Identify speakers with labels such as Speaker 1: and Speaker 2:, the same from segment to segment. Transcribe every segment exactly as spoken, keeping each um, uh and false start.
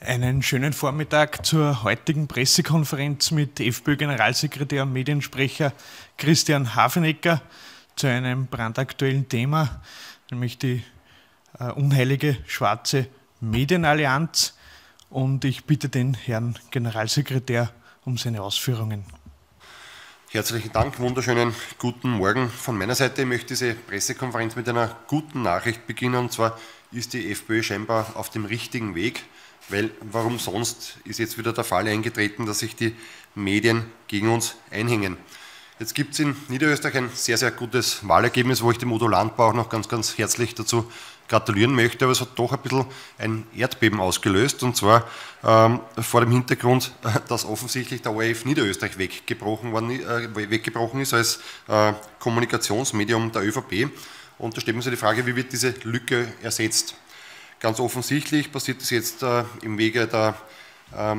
Speaker 1: Einen schönen Vormittag zur heutigen Pressekonferenz mit FPÖ-Generalsekretär und Mediensprecher Christian Hafenecker zu einem brandaktuellen Thema, nämlich die äh, unheilige schwarze Medienallianz. Und ich bitte den Herrn Generalsekretär um seine Ausführungen.
Speaker 2: Herzlichen Dank, wunderschönen guten Morgen von meiner Seite. Ich möchte diese Pressekonferenz mit einer guten Nachricht beginnen, und zwar ist die FPÖ scheinbar auf dem richtigen Weg. Weil, warum sonst, ist jetzt wieder der Fall eingetreten, dass sich die Medien gegen uns einhängen. Jetzt gibt es in Niederösterreich ein sehr, sehr gutes Wahlergebnis, wo ich dem Udo Landbauer auch noch ganz, ganz herzlich dazu gratulieren möchte, aber es hat doch ein bisschen ein Erdbeben ausgelöst, und zwar ähm, vor dem Hintergrund, dass offensichtlich der O R F Niederösterreich weggebrochen, worden, äh, weggebrochen ist als äh, Kommunikationsmedium der ÖVP, und da stellt man sich die Frage, wie wird diese Lücke ersetzt? Ganz offensichtlich passiert es jetzt äh, im Wege der, äh,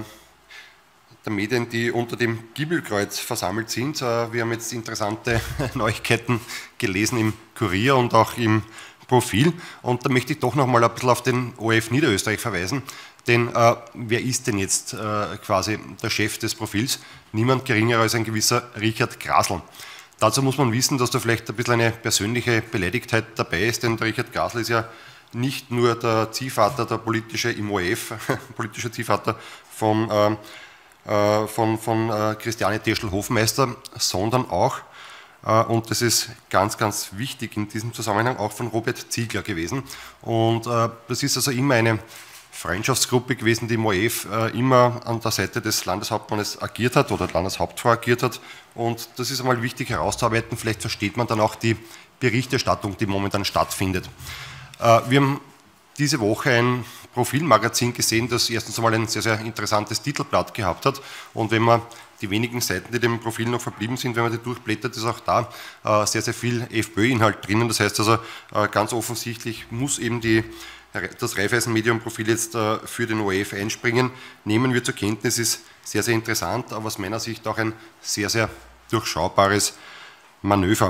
Speaker 2: der Medien, die unter dem Giebelkreuz versammelt sind. Äh, wir haben jetzt interessante Neuigkeiten gelesen im Kurier und auch im Profil. Und da möchte ich doch noch mal ein bisschen auf den O R F Niederösterreich verweisen. Denn äh, wer ist denn jetzt äh, quasi der Chef des Profils? Niemand geringer als ein gewisser Richard Grasl. Dazu muss man wissen, dass da vielleicht ein bisschen eine persönliche Beleidigtheit dabei ist, denn der Richard Grasl ist ja nicht nur der Ziehvater, der politische im O R F, politischer Ziehvater vom, äh, von, von äh, Christiane Teschl-Hofmeister, sondern auch, äh, und das ist ganz, ganz wichtig in diesem Zusammenhang, auch von Robert Ziegler gewesen. Und äh, das ist also immer eine Freundschaftsgruppe gewesen, die im O R F äh, immer an der Seite des Landeshauptmannes agiert hat oder Landeshauptfrau agiert hat. Und das ist einmal wichtig herauszuarbeiten. Vielleicht versteht man dann auch die Berichterstattung, die momentan stattfindet. Wir haben diese Woche ein Profilmagazin gesehen, das erstens einmal ein sehr, sehr interessantes Titelblatt gehabt hat, und wenn man die wenigen Seiten, die dem Profil noch verblieben sind, wenn man die durchblättert, ist auch da äh, sehr, sehr viel FPÖ-Inhalt drinnen. Das heißt also, äh, ganz offensichtlich muss eben die, das Raiffeisen-Medium-Profil jetzt äh, für den O R F einspringen. Nehmen wir zur Kenntnis, ist sehr, sehr interessant, aber aus meiner Sicht auch ein sehr, sehr durchschaubares Manöver.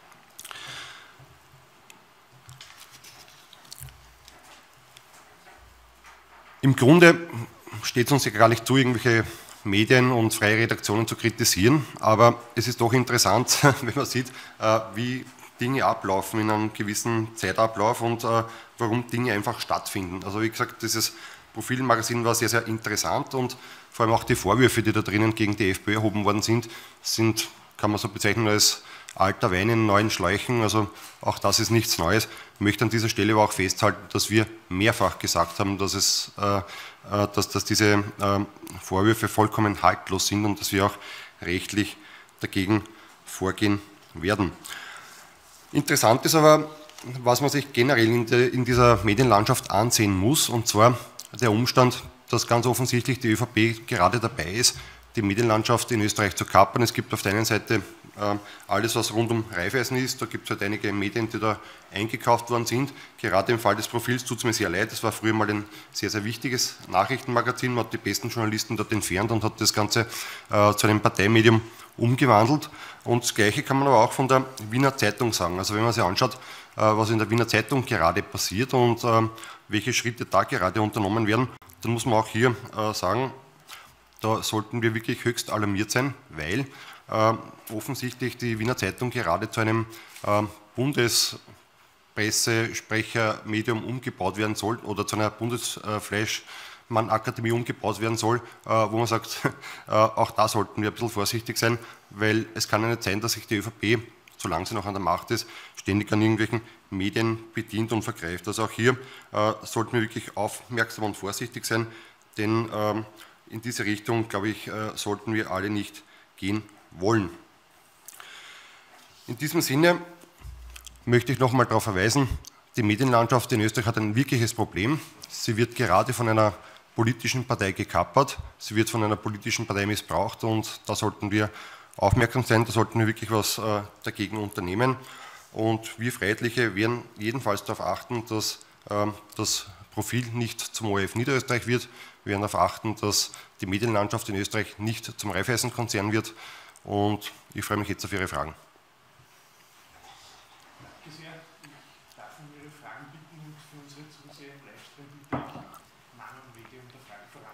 Speaker 2: Im Grunde steht es uns ja gar nicht zu, irgendwelche Medien und freie Redaktionen zu kritisieren, aber es ist doch interessant, wenn man sieht, wie Dinge ablaufen in einem gewissen Zeitablauf und warum Dinge einfach stattfinden. Also wie gesagt, dieses Profilmagazin war sehr, sehr interessant, und vor allem auch die Vorwürfe, die da drinnen gegen die FPÖ erhoben worden sind, sind, kann man so bezeichnen, als alter Wein in neuen Schläuchen, also auch das ist nichts Neues. Ich möchte an dieser Stelle aber auch festhalten, dass wir mehrfach gesagt haben, dass, es, äh, dass, dass diese äh, Vorwürfe vollkommen haltlos sind und dass wir auch rechtlich dagegen vorgehen werden. Interessant ist aber, was man sich generell in, de, in dieser Medienlandschaft ansehen muss, und zwar der Umstand, dass ganz offensichtlich die ÖVP gerade dabei ist, die Medienlandschaft in Österreich zu kapern. Es gibt auf der einen Seite äh, alles, was rund um Raiffeisen ist. Da gibt es halt einige Medien, die da eingekauft worden sind. Gerade im Fall des Profils tut es mir sehr leid. Das war früher mal ein sehr, sehr wichtiges Nachrichtenmagazin. Man hat die besten Journalisten dort entfernt und hat das Ganze äh, zu einem Parteimedium umgewandelt. Und das Gleiche kann man aber auch von der Wiener Zeitung sagen. Also wenn man sich anschaut, äh, was in der Wiener Zeitung gerade passiert und äh, welche Schritte da gerade unternommen werden, dann muss man auch hier äh, sagen, da sollten wir wirklich höchst alarmiert sein, weil äh, offensichtlich die Wiener Zeitung gerade zu einem äh, Bundespressesprechermedium umgebaut werden soll oder zu einer Bundesfleischmann-Akademie umgebaut werden soll, äh, wo man sagt, äh, auch da sollten wir ein bisschen vorsichtig sein, weil es kann ja nicht sein, dass sich die ÖVP, solange sie noch an der Macht ist, ständig an irgendwelchen Medien bedient und vergreift. Also auch hier äh, sollten wir wirklich aufmerksam und vorsichtig sein, denn ähm, in diese Richtung, glaube ich, sollten wir alle nicht gehen wollen. In diesem Sinne möchte ich noch einmal darauf verweisen, die Medienlandschaft in Österreich hat ein wirkliches Problem. Sie wird gerade von einer politischen Partei gekappert, sie wird von einer politischen Partei missbraucht, und da sollten wir aufmerksam sein, da sollten wir wirklich was dagegen unternehmen. Und wir Freiheitliche werden jedenfalls darauf achten, dass das Profil nicht zum O R F Niederösterreich wird. Wir werden darauf achten, dass die Medienlandschaft in Österreich nicht zum Raiffeisen-Konzern wird, und ich freue mich jetzt auf Ihre Fragen.
Speaker 1: Danke sehr. Ich darf um Ihre Fragen bitten und für unsere Zuseher im Livestream bitte Namen, Medien und der Frage voran.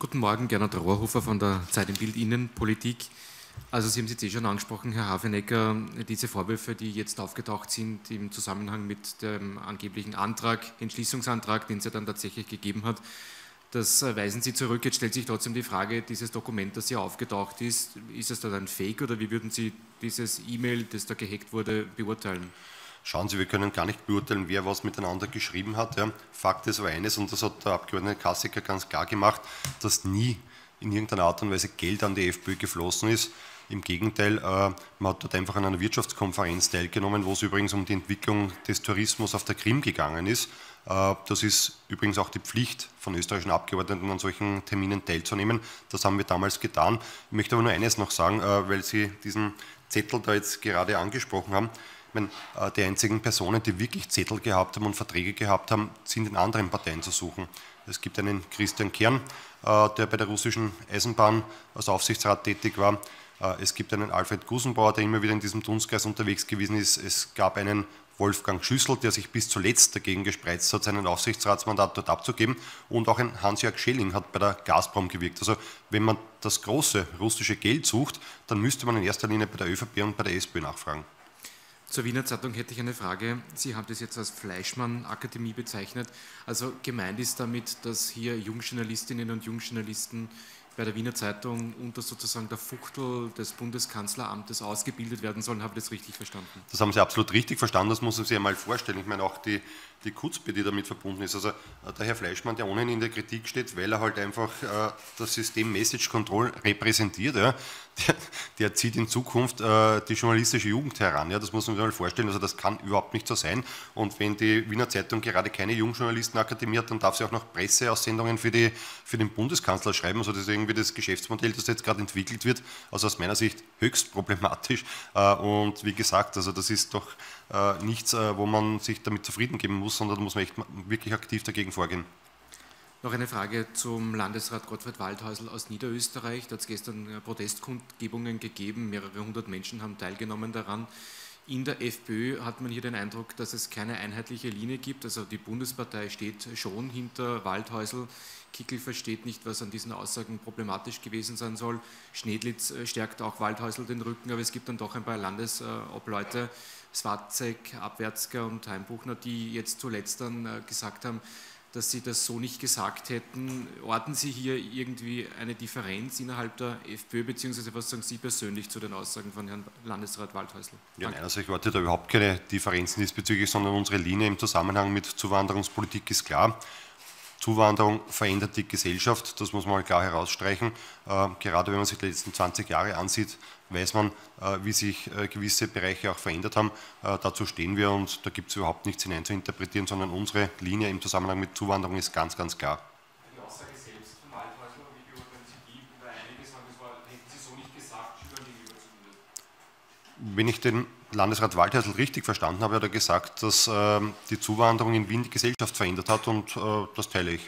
Speaker 3: Guten Morgen, Gernot Rohrhofer von der Zeit im Bild Innenpolitik. Also Sie haben es jetzt eh schon angesprochen, Herr Hafenecker, diese Vorwürfe, die jetzt aufgetaucht sind im Zusammenhang mit dem angeblichen Antrag, Entschließungsantrag, den es ja dann tatsächlich gegeben hat, das weisen Sie zurück. Jetzt stellt sich trotzdem die Frage, dieses Dokument, das hier aufgetaucht ist, ist es dann ein Fake oder wie würden Sie dieses E-Mail, das da gehackt wurde, beurteilen?
Speaker 2: Schauen Sie, wir können gar nicht beurteilen, wer was miteinander geschrieben hat. Ja. Fakt ist aber eines, und das hat der Abgeordnete Kassecker ganz klar gemacht, dass nie in irgendeiner Art und Weise Geld an die FPÖ geflossen ist. Im Gegenteil, äh, man hat dort einfach an einer Wirtschaftskonferenz teilgenommen, wo es übrigens um die Entwicklung des Tourismus auf der Krim gegangen ist. Äh, das ist übrigens auch die Pflicht von österreichischen Abgeordneten, an solchen Terminen teilzunehmen. Das haben wir damals getan. Ich möchte aber nur eines noch sagen, äh, weil Sie diesen Zettel da jetzt gerade angesprochen haben. Ich meine, die einzigen Personen, die wirklich Zettel gehabt haben und Verträge gehabt haben, sind in anderen Parteien zu suchen. Es gibt einen Christian Kern, der bei der russischen Eisenbahn als Aufsichtsrat tätig war. Es gibt einen Alfred Gusenbauer, der immer wieder in diesem Dunstkreis unterwegs gewesen ist. Es gab einen Wolfgang Schüssel, der sich bis zuletzt dagegen gespreizt hat, seinen Aufsichtsratsmandat dort abzugeben. Und auch ein Hans-Jörg Schelling hat bei der Gazprom gewirkt. Also wenn man das große russische Geld sucht, dann müsste man in erster Linie bei der ÖVP und bei der SPÖ nachfragen.
Speaker 3: Zur Wiener Zeitung hätte ich eine Frage. Sie haben das jetzt als Fleischmann-Akademie bezeichnet. Also gemeint ist damit, dass hier Jungjournalistinnen und Jungjournalisten bei der Wiener Zeitung unter sozusagen der Fuchtel des Bundeskanzleramtes ausgebildet werden sollen. Habe ich das richtig verstanden?
Speaker 2: Das haben Sie absolut richtig verstanden. Das muss man sich einmal vorstellen. Ich meine auch die, die Kutzpe, die damit verbunden ist. Also der Herr Fleischmann, der ohnehin in der Kritik steht, weil er halt einfach äh, das System Message Control repräsentiert, ja, der, der zieht in Zukunft äh, die journalistische Jugend heran. Ja, das muss man sich mal vorstellen. Also das kann überhaupt nicht so sein. Und wenn die Wiener Zeitung gerade keine Jungjournalistenakademie hat, dann darf sie auch noch Presseaussendungen für, die, für den Bundeskanzler schreiben. Also das ist irgendwie das Geschäftsmodell, das jetzt gerade entwickelt wird. Also aus meiner Sicht höchst problematisch. Äh, und wie gesagt, also das ist doch äh, nichts, äh, wo man sich damit zufrieden geben muss, sondern da muss man echt wirklich aktiv dagegen vorgehen.
Speaker 3: Noch eine Frage zum Landesrat Gottfried Waldhäusl aus Niederösterreich. Da hat es gestern Protestkundgebungen gegeben, mehrere hundert Menschen haben teilgenommen daran. In der FPÖ hat man hier den Eindruck, dass es keine einheitliche Linie gibt. Also die Bundespartei steht schon hinter Waldhäusl. Kickl versteht nicht, was an diesen Aussagen problematisch gewesen sein soll. Schnedlitz stärkt auch Waldhäusl den Rücken, aber es gibt dann doch ein paar Landesobleute, Swatzek, Abwärtsger und Heimbuchner, die jetzt zuletzt dann gesagt haben, dass Sie das so nicht gesagt hätten. Orten Sie hier irgendwie eine Differenz innerhalb der FPÖ, beziehungsweise was sagen Sie persönlich zu den Aussagen von Herrn Landesrat Waldhäusl?
Speaker 2: Ja, nein, also ich orte da überhaupt keine Differenzen diesbezüglich, sondern unsere Linie im Zusammenhang mit Zuwanderungspolitik ist klar. Zuwanderung verändert die Gesellschaft, das muss man mal klar herausstreichen. Äh, gerade wenn man sich die letzten zwanzig Jahre ansieht, weiß man, äh, wie sich äh, gewisse Bereiche auch verändert haben. Äh, dazu stehen wir und da gibt es überhaupt nichts hinein zu interpretieren, sondern unsere Linie im Zusammenhang mit Zuwanderung ist ganz, ganz klar.
Speaker 4: Die Aussage selbst von Waldhäusl, wie beurteilen Sie die? Weil einige sagen, das war, hätten Sie so nicht gesagt, Schülern gegenüber zumindest.
Speaker 2: Wenn ich den Landesrat Waldhäusl richtig verstanden habe, hat er gesagt, dass äh, die Zuwanderung in Wien die Gesellschaft verändert hat und äh, das teile ich.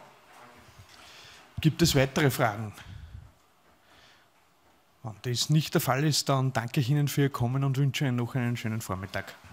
Speaker 1: Gibt es weitere Fragen? Wenn das nicht der Fall ist, dann danke ich Ihnen für Ihr Kommen und wünsche Ihnen noch einen schönen Vormittag.